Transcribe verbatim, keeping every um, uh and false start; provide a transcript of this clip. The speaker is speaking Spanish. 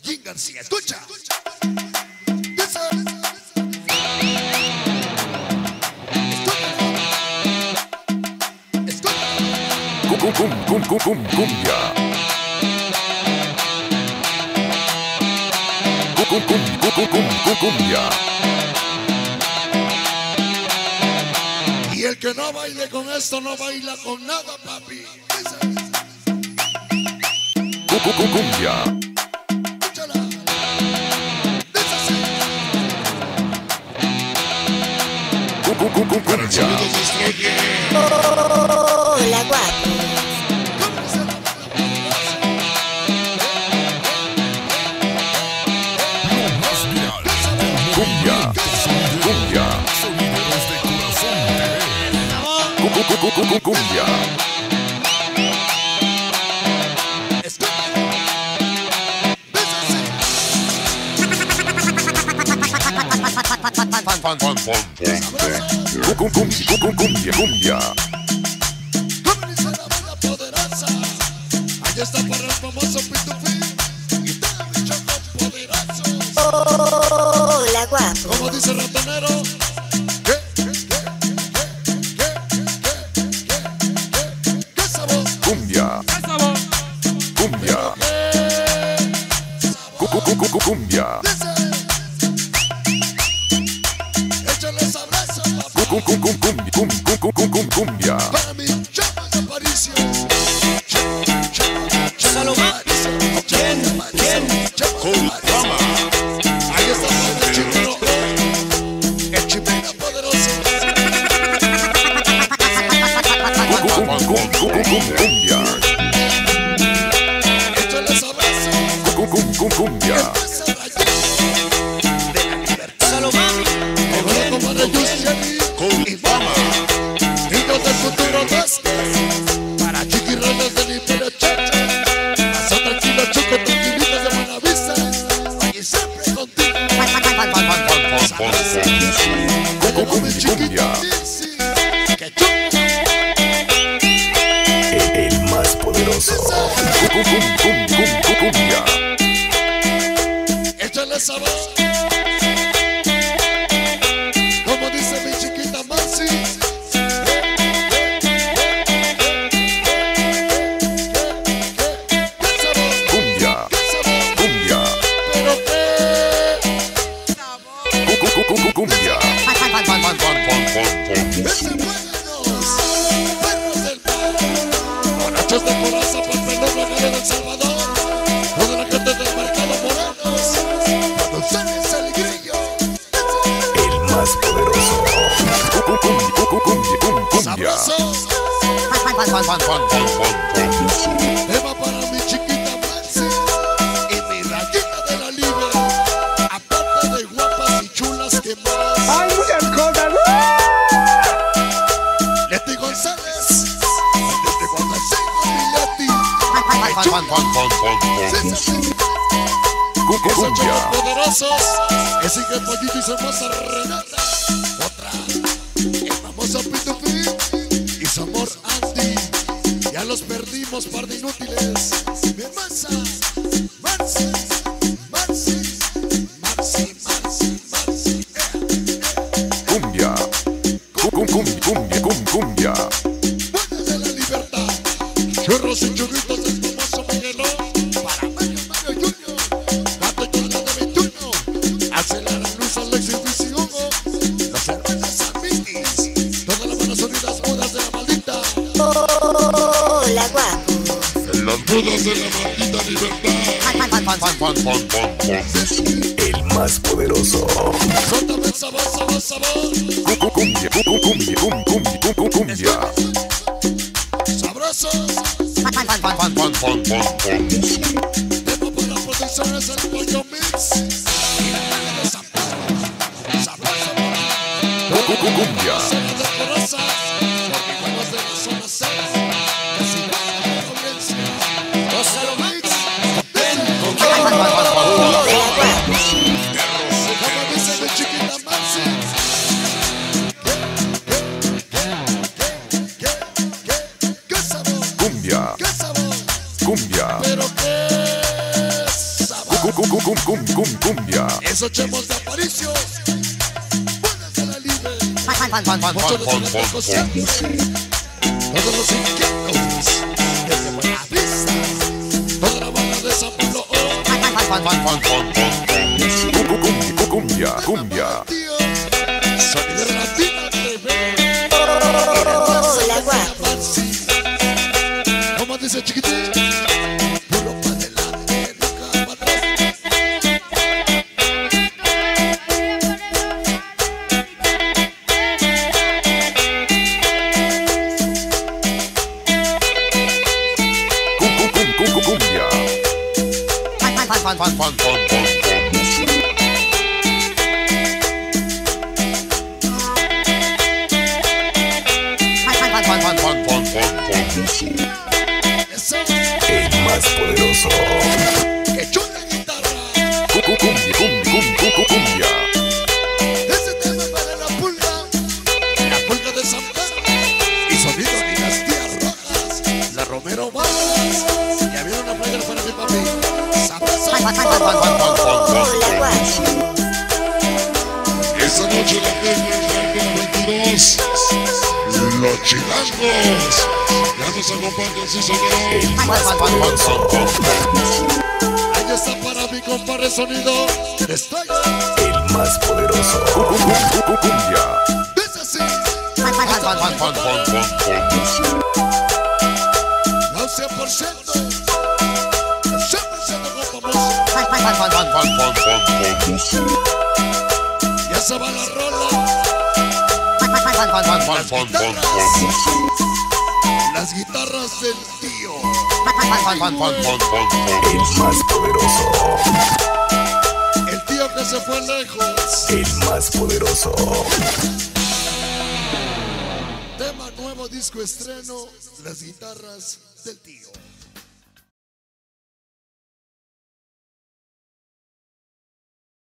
Jim García. Escucha. Cum, cum, cum, cum, cum, cumbia. Cum, cum, cum, cum, cum, cum, cumbia. Y el que no baile con esto no baila con nada, papi. Cum, cum, cum, cumbia. Escúchala. Dice así. Cum, cum, cum, cum, cumbia. Hola, guapo. Cumbia, cumbia. Cu, cu, cu, cu, cu, cumbia. Cu, cu, cum, cu, cu, cumbia, cumbia. Como dice la banda poderosa, ahí está para el famoso Pitufí y todo el choco poderoso. Hola, guapo. Como dice el ratonero, ¿qué? ¿Qué? ¿Qué? ¿Qué? ¿Qué? ¿Qué? ¿Qué? ¿Qué sabor? Cumbia, cumbia. Cu, cu, cu, cu, cu, cumbia. Dice, échale sabroso, papá. Cu, cu, cu, cum, cum, cum, cum, cum, cum, cumbia. Para mi chama de Aparicio. Solo va. ¿Quién? ¿Quién? Con fama. Ahí está el chipero, el chipero poderoso. Cu, cu, cum, cum, cum, cum, cumbia. Échale sabroso. Cu, cu, cum, cum, cumbia. Empieza a rayar de la libertad. Solo mami. Ahora como de Yusiani Con fama. niños del futuro nuestro. Para chiquirrayos del imperio chacha. Paso tranquilo, choco, tranquilitos de Buenavista. Allí siempre contigo. Cu, cu, cum, cumbia. Que chupa. El más poderoso. Cu, cu, cum, cum, cum, cum, cumbia. Échale sabor. Como dice mi chiquita Marcy. ¿Qué sabor? Cumbia, ¿Qué sabor? cumbia. ¿Pero qué? Cu, cu, cu, cu, cumbia. Ese buenos perros del mar. Borrachos de coraza, Pamplona, Manera del Salvador. Toda la gente del mercado morenos. Producciones el grillo. El más poderoso. Cu, cu, cum, cu, cu, cumbia, cum, cumbia. Sabrosos. Tema para mi chiquita Marcy y mi rayita de la libre. Aparte de guapas y chulas que más. Hay muchas cosas. Leti González. Desde cuando sigo mi Leti. Ay, chula. Sí, sí, sí. Cu, cu, Esos cumbia. chavos poderosos. Ese que pollito y su hermosa Renata. Otra. El famoso Pitufí y su amor Andy. Ya los perdimos, par de inútiles. Mi hermosa Marcy. Marcy. Marcy, Marcy, Marcy. Cumbia. Cu, cu, cum, cumbia, cum, cumbia. Buenas de la libertad. Churros y churritos del famoso Miguelón. Para Mario, Mario Junior. Gato y Tola de veintiuno. Aceleran Luz, Alexis, Luis y Hugo. Los hermanos Amiguis. Todas las manos unidas mudas de la maldita. Hola, guapo. Las mudas de la maldita libertad. El más poderoso. Suéltame el sabor, sabor, sabor. Cu, cu, cumbia, cu, cu, cumbia, cum, cumbia, cum, cu, cumbia. Sabrosos. Tema por las producciones del Pollo Mix. Y la calle de Sabroso. Sabroso. Cu, cu, cu, cumbia. Zona de Coraza, porque buenos de la zona cero, casi nada de violencia. Gózalo mix, ven con como dice mi chiquita Marcy. ¿Qué? ¿Qué? ¿Qué? ¿Qué? ¿Qué? ¿Qué sabor? Cumbia, ¿Qué sabor? cumbia. Pero qué sabor. Cumbia. Esos chemos de Aparicio. Buenas de la libre. Muchos de los negociantes. Todos los inquietos. Desde Buena Pista. Toda la banda de San Pablo. Cumbia, cumbia. Sonido Latina T V. Hola, guapo. ¿Cómo dice chiquitín? Puro pa' adelante, nunca pa' atrás. Cumbia. Eso, El más poderoso. que chula guitarra. Cumbia, cumbia, cumbia. Ese tema para la pulga. La pulga de San Pedro. Y sonido Dinastías Rojas. La Romero Vargas. Y había una playa para mi papi. Sabroso. Hola, guapo. Esta noche la gente del veintidós. Los chilangos. Ya nos acompañan, sí señor. El más poderoso. Ahí está para mi compadre Sonido. Estoy. El más poderoso. Cumbia. Es así. No cien por ciento. cien por ciento con famoso. Ya se va la rola. Las guitarras del tío. El más poderoso. El tío que se fue lejos. El más poderoso. Tema nuevo, disco estreno. Las guitarras del tío.